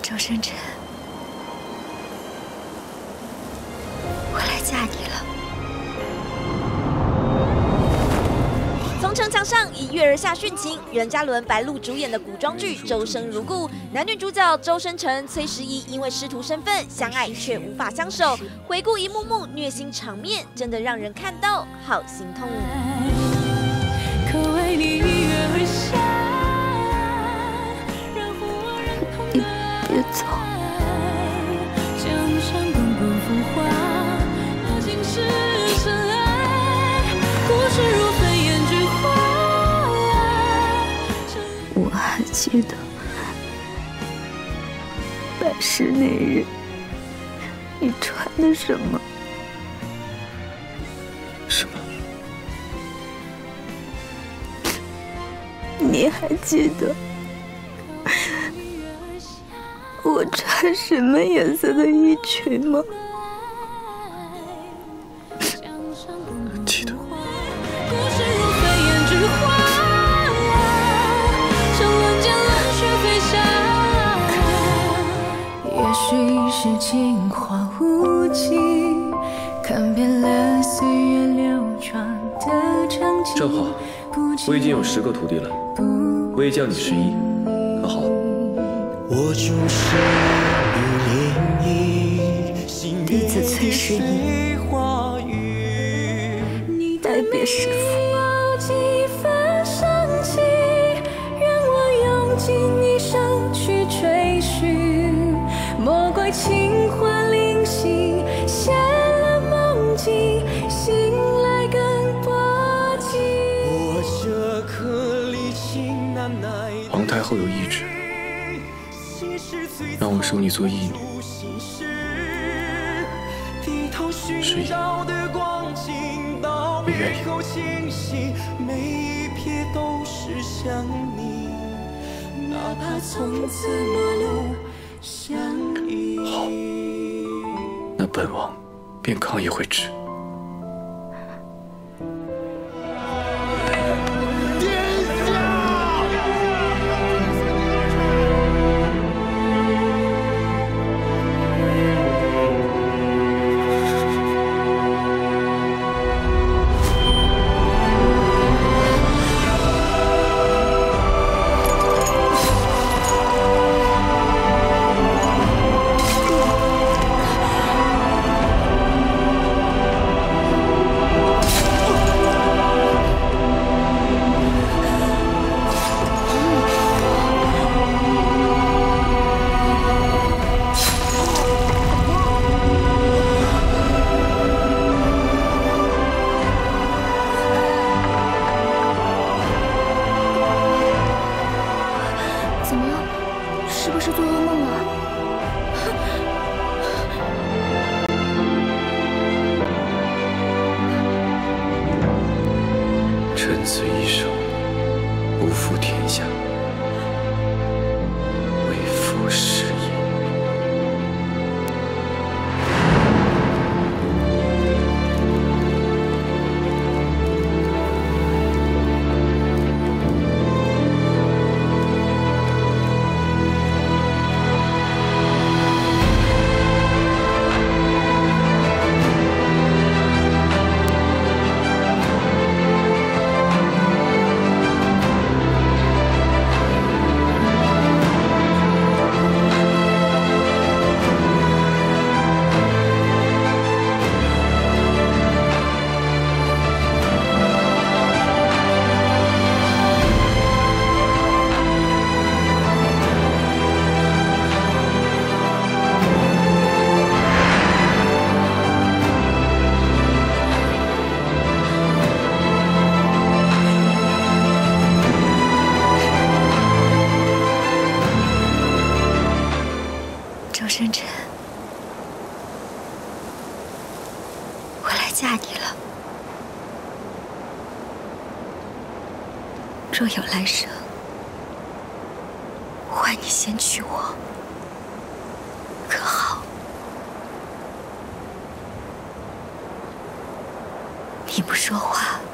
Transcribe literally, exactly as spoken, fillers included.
周深辰，我来嫁你了。 从城墙上一跃而下殉情，任嘉伦、白鹿主演的古装剧《周生如故》，男女主角周深辰、崔诗依因为师徒身份相爱却无法相守，回顾一幕幕虐心场面，真的让人看到好心痛。 可为你一跃而下，你别走。 我还记得拜师那日，你穿的什么？ 什么？ 你还记得我穿什么颜色的衣裙吗？ 记得。 是情话无尽，看遍了岁月流转的场景。 正好，我已经有十个徒弟了，我也叫你十一，可好？ 弟子崔诗依，代别师父。 莫怪情话零星，现了梦境，醒来更薄情。 皇太后有懿旨，让我收你做义女。十一，你愿意？好，那本王便抗一回旨。臣此一生不负天下，为父事业。 周深辰，我来嫁你了。若有来生，换你先娶我，可好？你不说话。